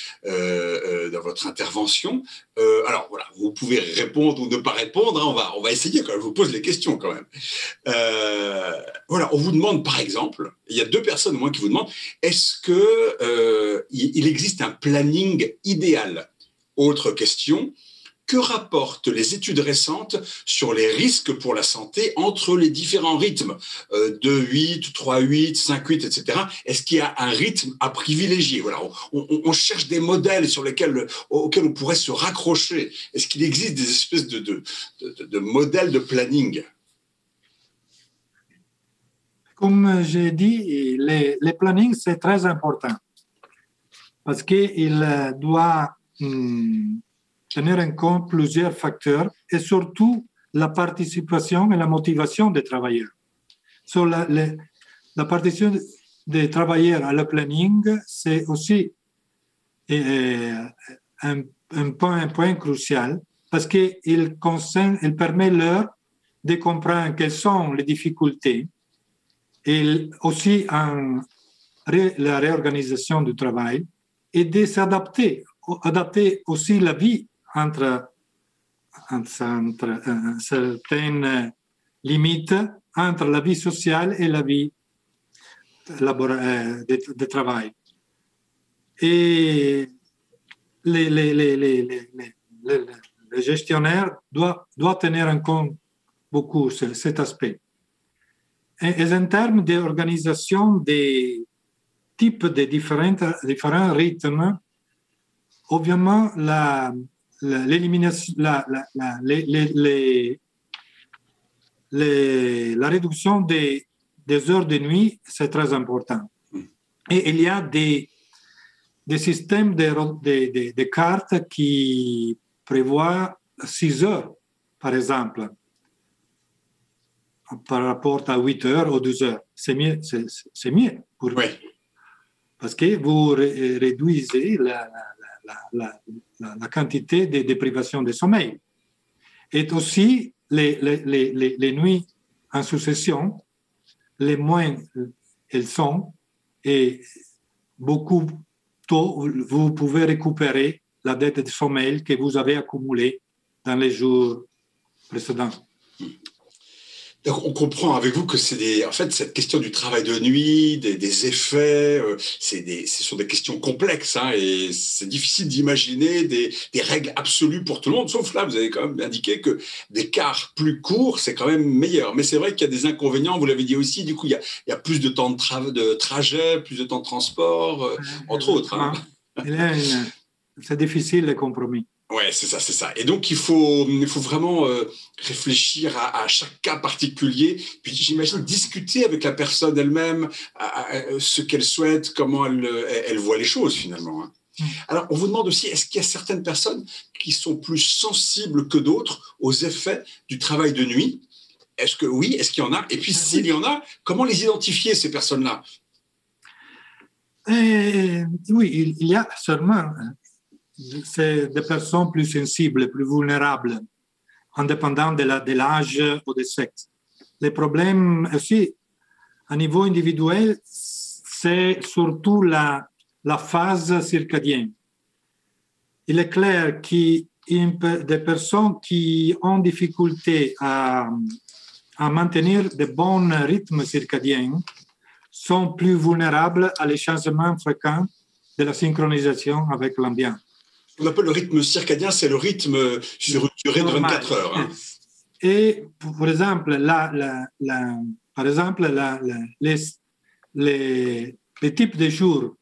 euh, dans votre intervention. Euh, alors, voilà, vous pouvez répondre ou ne pas répondre. Hein, on, va, on va essayer quand même. Je vous pose les questions quand même. Euh, voilà, on vous demande, par exemple, il y a deux personnes au moins qui vous demandent, est-ce qu'il euh, il existe un planning idéal? Autre question. Que rapportent les études récentes sur les risques pour la santé entre les différents rythmes euh, deux huit, trois huit, cinq huit, et cetera. Est-ce qu'il y a un rythme à privilégier? Voilà, on, on, on cherche des modèles sur lesquels, auxquels on pourrait se raccrocher. Est-ce qu'il existe des espèces de, de, de, de modèles de planning? Comme j'ai dit, le, le planning, c'est très important parce qu'il doit... Hum, tenir en compte plusieurs facteurs et surtout la participation et la motivation des travailleurs. So, la, la, la participation des travailleurs à le planning, c'est aussi euh, un, un, point, un point crucial parce qu'il il permet leur de comprendre quelles sont les difficultés et aussi en ré, la réorganisation du travail et de s'adapter, adapter aussi la vie entre, entre, entre uh, certaines limites entre la vie sociale et la vie de, de travail. Et les, les, les, les, les, les, les gestionnaires doivent, doivent tenir en compte beaucoup ce, cet aspect. Et, et en termes d'organisation des types de différents, différents rythmes, évidemment, la l'élimination, la, la, la, les, les, les, la réduction des, des heures de nuit, c'est très important. Et il y a des, des systèmes de, de, de, de cartes qui prévoient six heures, par exemple, par rapport à huit heures ou douze heures. C'est mieux. C'est, c'est mieux pour, oui. parce que vous ré- réduisez la, la, la, la, la quantité de déprivation de sommeil. Et aussi, les, les, les, les nuits en succession, les moins elles sont, et beaucoup tôt, vous pouvez récupérer la dette de sommeil que vous avez accumulée dans les jours précédents. Donc, on comprend avec vous que c'est des, en fait, cette question du travail de nuit, des, des effets, euh, c'est des, ce sont des questions complexes, hein, et c'est difficile d'imaginer des, des règles absolues pour tout le monde. Sauf là, vous avez quand même indiqué que des quarts plus courts, c'est quand même meilleur. Mais c'est vrai qu'il y a des inconvénients. Vous l'avez dit aussi. Du coup, il y a, il y a plus de temps de, tra- de trajet, plus de temps de transport, euh, entre autres. Hein. Une, c'est difficile le compromis. Ouais, c'est ça, c'est ça. Et donc, il faut, il faut vraiment euh, réfléchir à, à chaque cas particulier. Puis, j'imagine discuter avec la personne elle-même, à, à, ce qu'elle souhaite, comment elle, elle voit les choses finalement. Hein. Mm. Alors, on vous demande aussi, est-ce qu'il y a certaines personnes qui sont plus sensibles que d'autres aux effets du travail de nuit? Est-ce que oui? Est-ce qu'il y en a? Et puis, s'il y en a, comment les identifier, ces personnes-là? Et, oui, il y a sûrement... c'est des personnes plus sensibles, plus vulnérables, indépendamment de, la, de l'âge ou du sexe. Les problèmes aussi, à niveau individuel, c'est surtout la, la phase circadienne. Il est clair que des personnes qui ont difficulté à, à maintenir de bons rythmes circadiens sont plus vulnérables à les changements fréquents de la synchronisation avec l'ambiance. On appelle le rythme circadien, c'est le rythme sur une durée de vingt-quatre heures. Hein. Et par exemple, la, la, la, par exemple la, la, les, les, les types de jours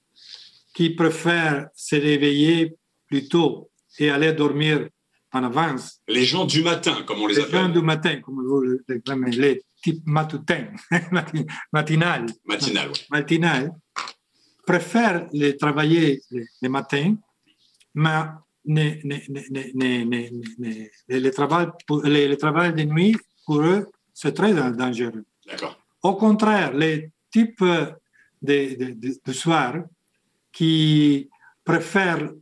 qui préfèrent se réveiller plus tôt et aller dormir en avance. Les gens du matin, comme on les, les appelle. Les gens du matin, comme vous les, les types matutins, matinal, matinal, oui. matinal, préfèrent les travailler les, les matins, mais ne, ne, ne, ne, ne, ne, le, travail, le, le travail de nuit, pour eux, c'est très dangereux. D'accord. Au contraire, les types de, de, de, de soir qui préfèrent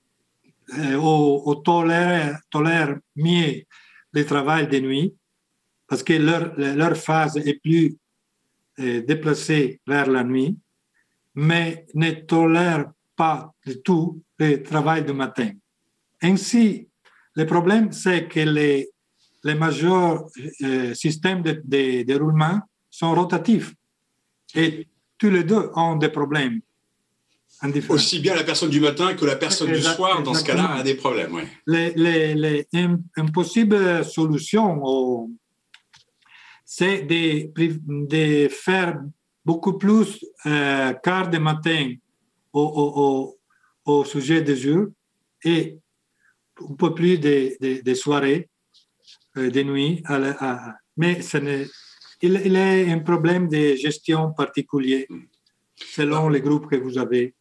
euh, ou, ou tolèrent, tolèrent mieux le travail de nuit, parce que leur, leur phase est plus euh, déplacée vers la nuit, mais ne tolèrent pas du tout le travail du matin. Ainsi, le problème, c'est que les, les majeurs euh, systèmes de, de, de roulement sont rotatifs et tous les deux ont des problèmes. Aussi bien la personne du matin que la personne exact, du soir, dans ce cas-là, a des problèmes. Ouais. Les, les, les, une, une possible solution, c'est de, de faire beaucoup plus euh, quart de matin au, au, au, au sujet des jours et un peu plus de, de, de soirées, euh, de nuit. À la, à, mais ce n'est, il, il est un problème de gestion particulier selon les groupes que vous avez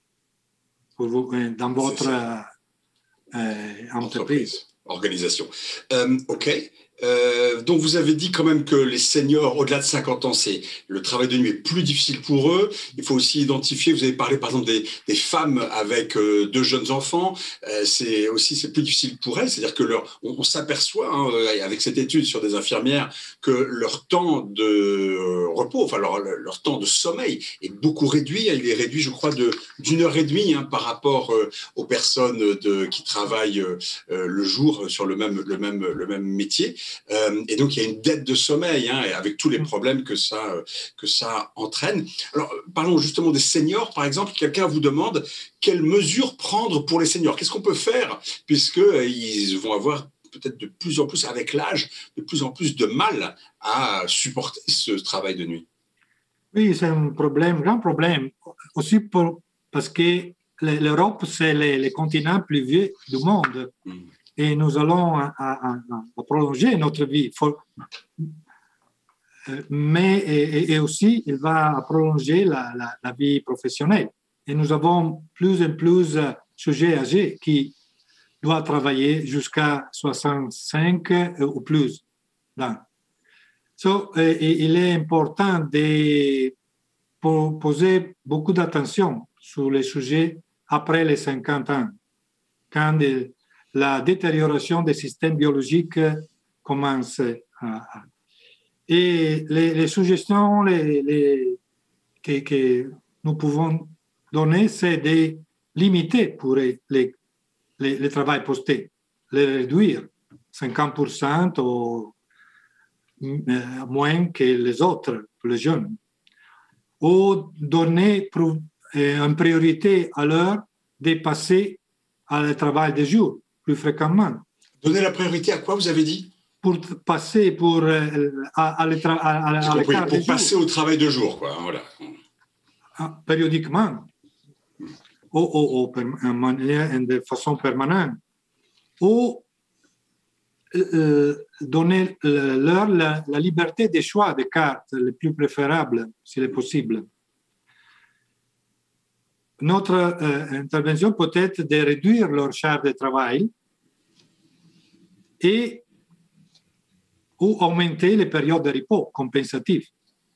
pour vous, dans votre euh, entreprise. entreprise. Organisation. Euh, OK. Euh, donc vous avez dit quand même que les seniors au-delà de cinquante ans, c'est le travail de nuit est plus difficile pour eux. Il faut aussi identifier, vous avez parlé par exemple des, des femmes avec euh, deux jeunes enfants, euh, c'est aussi c'est plus difficile pour elles, c'est-à-dire que leur, on, on s'aperçoit hein, avec cette étude sur des infirmières que leur temps de euh, repos, enfin leur, leur temps de sommeil est beaucoup réduit. Il est réduit, je crois, de d'une heure et demie hein, par rapport euh, aux personnes de, qui travaillent euh, le jour sur le même le même le même métier. Euh, et donc, il y a une dette de sommeil, hein, avec tous les problèmes que ça, euh, que ça entraîne. Alors, parlons justement des seniors, par exemple. Quelqu'un vous demande quelles mesures prendre pour les seniors. Qu'est-ce qu'on peut faire, puisqu'ils vont avoir peut-être de plus en plus, avec l'âge, de plus en plus de mal à supporter ce travail de nuit? Oui, c'est un problème, grand problème. Aussi pour, parce que l'Europe, c'est le, le continent plus vieux du monde. Mm. Et nous allons à, à, à prolonger notre vie. Faut, mais et, et aussi, il va prolonger la, la, la vie professionnelle. Et nous avons plus et plus de sujets âgés qui doivent travailler jusqu'à soixante-cinq ou plus. So, et, il est important de pour poser beaucoup d'attention sur les sujets après les cinquante ans, quand de, la détérioration des systèmes biologiques commence. À, et les, les suggestions les, les, que, que nous pouvons donner, c'est de limiter pour les, les, les travail posté, les réduire cinquante pour cent ou moins que les autres, les jeunes, ou donner une priorité à l'heure de passer à le travail de jour plus fréquemment. Donner la priorité à quoi, vous avez dit? Pour passer pour, euh, à, à, le tra- à, à, à compris, pour passer jour. au travail de jour, quoi. Voilà. Ah, périodiquement, ou, ou, ou de façon permanente, ou euh, donner leur la, la liberté de choix des cartes les plus préférables, s'il est possible. Notre euh, intervention peut être de réduire leur charge de travail et ou augmenter les périodes de repos compensatives.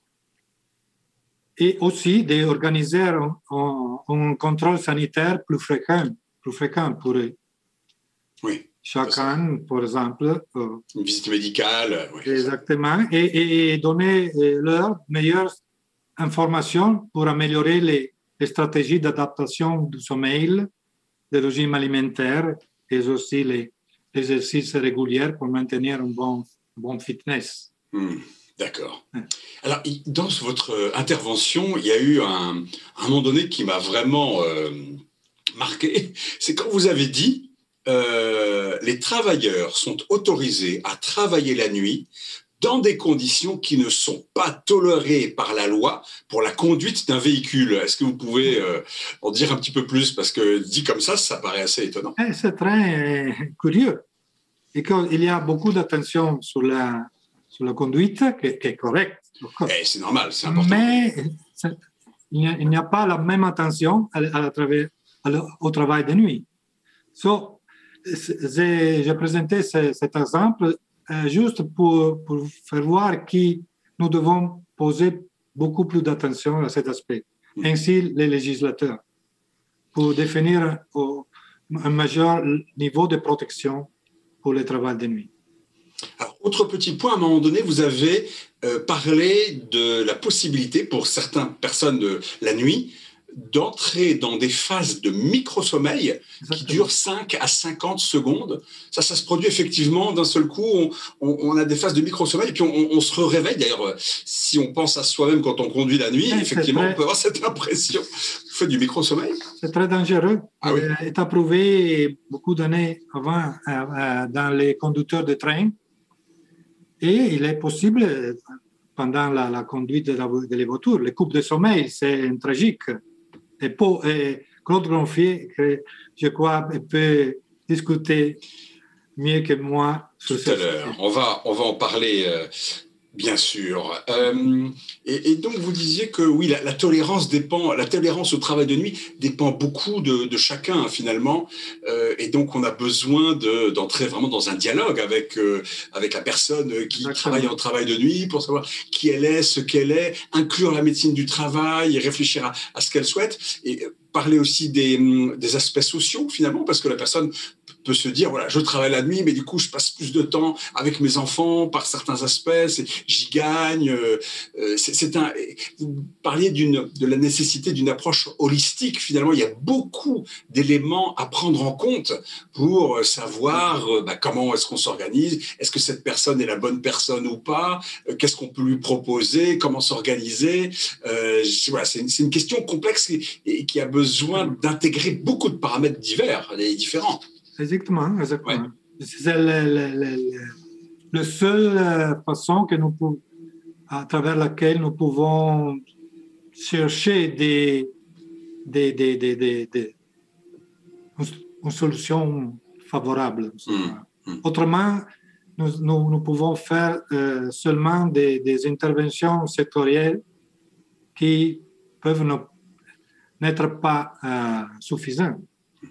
Et aussi d'organiser un, un, un contrôle sanitaire plus fréquent, plus fréquent pour eux. Oui. Chacun, par exemple. Euh, Une visite médicale. Oui, exactement. Et, et donner leur meilleure information pour améliorer les, les stratégies d'adaptation du sommeil, des régimes alimentaires et aussi les exercices réguliers pour maintenir un bon, bon fitness. Mmh. D'accord. Alors, dans votre intervention, il y a eu un, un moment donné qui m'a vraiment euh, marqué. C'est quand vous avez dit euh, les travailleurs sont autorisés à travailler la nuit dans des conditions qui ne sont pas tolérées par la loi pour la conduite d'un véhicule. Est-ce que vous pouvez euh, en dire un petit peu plus? Parce que dit comme ça, ça paraît assez étonnant. C'est très curieux. Et qu'il y a beaucoup d'attention sur la, sur la conduite, qui, qui est correcte. Eh, c'est normal, c'est important. Mais il n'y a, a pas la même attention à, à travers, à, au travail de nuit. So, j'ai présenté ce, cet exemple euh, juste pour, pour faire voir que nous devons poser beaucoup plus d'attention à cet aspect. Mmh. Ainsi, les législateurs, pour définir au, un majeur niveau de protection pour le travail de nuit. Alors, autre petit point, à un moment donné, vous avez euh, parlé de la possibilité pour certaines personnes de la nuit d'entrer dans des phases de micro-sommeil qui durent cinq à cinquante secondes. Ça, ça se produit effectivement d'un seul coup. On, on, on a des phases de micro-sommeil et puis on, on se réveille. D'ailleurs, si on pense à soi-même quand on conduit la nuit, oui, effectivement, très... on peut avoir cette impression. Vous faites du micro-sommeil? C'est très dangereux. Ah, oui. Il est approuvé beaucoup d'années avant euh, dans les conducteurs de train. Et il est possible, pendant la, la conduite de, la, de les voitures, les coupes de sommeil, c'est tragique. Et, pour, et Claude Gronfier, que je crois, peut discuter mieux que moi sur tout à l'heure. On va, on va en parler, euh, bien sûr. Euh, et, et donc, vous disiez que oui, la, la tolérance dépend, la tolérance au travail de nuit dépend beaucoup de, de chacun, finalement. Euh, et donc, on a besoin de, d'entrer vraiment dans un dialogue avec, euh, avec la personne qui Exactement. travaille en travail de nuit pour savoir qui elle est, ce qu'elle est, inclure la médecine du travail, réfléchir à, à ce qu'elle souhaite. Et parler aussi des, des aspects sociaux, finalement, parce que la personne peut se dire, voilà, je travaille la nuit, mais du coup, je passe plus de temps avec mes enfants par certains aspects, j'y gagne. Euh, c'est, c'est un, vous parliez d'une, de la nécessité d'une approche holistique. Finalement, il y a beaucoup d'éléments à prendre en compte pour savoir euh, bah, comment est-ce qu'on s'organise, est-ce que cette personne est la bonne personne ou pas, euh, qu'est-ce qu'on peut lui proposer, comment s'organiser. Euh, voilà, c'est, une, c'est une question complexe et, et qui a besoin d'intégrer beaucoup de paramètres divers et différents. Exactement, exactement. Ouais. C'est la le, le, le seule façon que nous pouvons, à travers laquelle nous pouvons chercher des, des, des, des, des, des une solution favorable. Mmh. Autrement, nous, nous, nous pouvons faire euh, seulement des, des interventions sectorielles qui peuvent ne, n'être pas euh, suffisantes.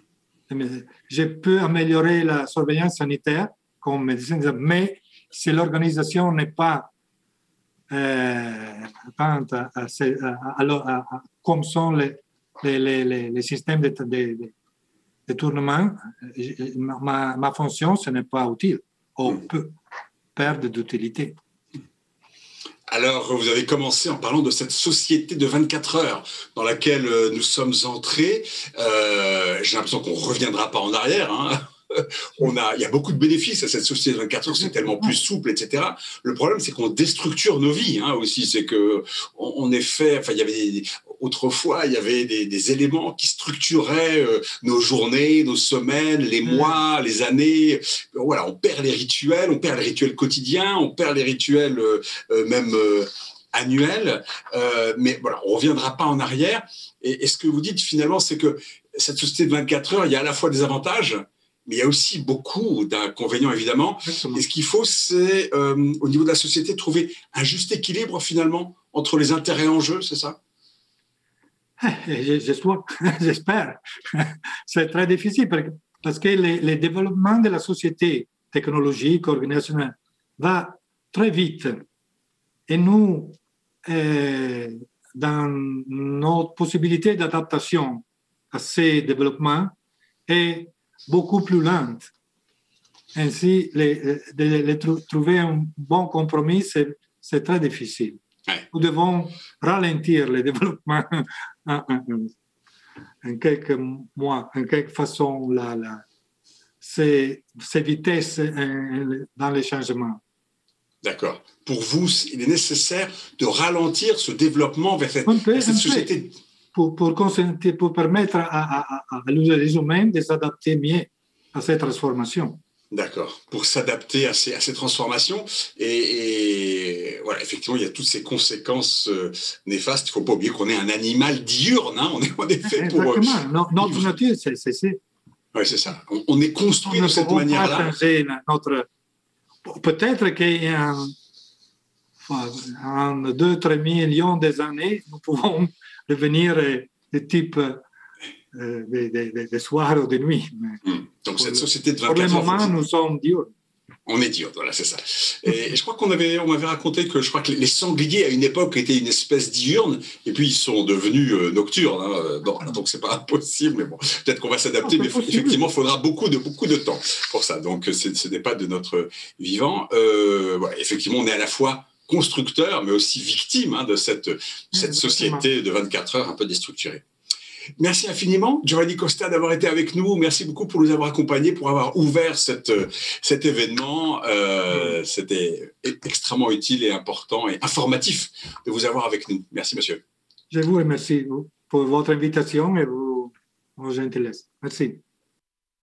Je peux améliorer la surveillance sanitaire comme médecin, mais si l'organisation n'est pas euh, quant à, à, à, à, à, comme sont les, les, les, les systèmes de, de, de, de tournement, ma, ma fonction, ce n'est pas utile, ou peut perdre d'utilité. Alors, vous avez commencé en parlant de cette société de vingt-quatre heures dans laquelle nous sommes entrés. Euh, j'ai l'impression qu'on ne reviendra pas en arrière. Hein. On a, il y a beaucoup de bénéfices à cette société de vingt-quatre heures, c'est tellement plus souple, et cetera. Le problème, c'est qu'on déstructure nos vies hein, aussi. C'est que on, on est fait. Enfin, il y avait des, autrefois, il y avait des, des éléments qui structuraient euh, nos journées, nos semaines, les mois, les années. Voilà, on perd les rituels, on perd les rituels quotidiens, on perd les rituels euh, euh, même euh, annuels. Euh, mais voilà, on reviendra pas en arrière. Et, et ce que vous dites finalement, c'est que cette société de vingt-quatre heures, il y a à la fois des avantages, mais il y a aussi beaucoup d'inconvénients, évidemment. Exactement. Et ce qu'il faut, c'est, euh, au niveau de la société, trouver un juste équilibre, finalement, entre les intérêts en jeu, c'est ça? J'espère. C'est très difficile parce que le, le développement de la société technologique, organisationnelle, va très vite. Et nous, euh, dans notre possibilité d'adaptation à ces développements, est beaucoup plus lente. Ainsi, les, les, les, trouver un bon compromis, c'est très difficile. Ouais. Nous devons ralentir le développement en, en, en quelques mois, en quelque façon, la, la, ces, ces vitesses dans les changements. D'accord. Pour vous, il est nécessaire de ralentir ce développement vers cette, peu, vers cette société. Pour, pour, pour permettre à, à, à, à les humains de s'adapter mieux à cette transformation. D'accord. Pour s'adapter à ces, à ces transformations. Et, et voilà, effectivement, il y a toutes ces conséquences euh, néfastes. Il ne faut pas oublier qu'on est un animal diurne. Hein. On, est, on est fait pour. Exactement. Euh, notre nature, c'est ça. Oui, c'est ça. On, on est construit de cette manière-là. Notre... Peut-être qu'en en deux, trois millions d'années, nous pouvons devenir de type euh, de, de, de soir ou de nuit. Mais mmh. Donc cette société de vingt-quatre heures. Pour le moment, nous sommes diurnes. On est diurnes, voilà, c'est ça. Et, et je crois qu'on avait, on m'avait raconté que je crois que les sangliers à une époque étaient une espèce diurne, et puis ils sont devenus euh, nocturnes. Hein. Bon, donc c'est pas impossible, mais bon, peut-être qu'on va s'adapter, mais possible. Effectivement, il faudra beaucoup de beaucoup de temps pour ça. Donc ce n'est pas de notre vivant. Euh, voilà, effectivement, on est à la fois constructeur, mais aussi victime hein, de cette, cette société de vingt-quatre heures un peu déstructurée. Merci infiniment, Giovanni Costa, d'avoir été avec nous. Merci beaucoup pour nous avoir accompagnés, pour avoir ouvert cette, cet événement. Euh, C'était extrêmement utile et important et informatif de vous avoir avec nous. Merci, monsieur. Je vous remercie pour votre invitation et vos, vos gentillesses. Merci.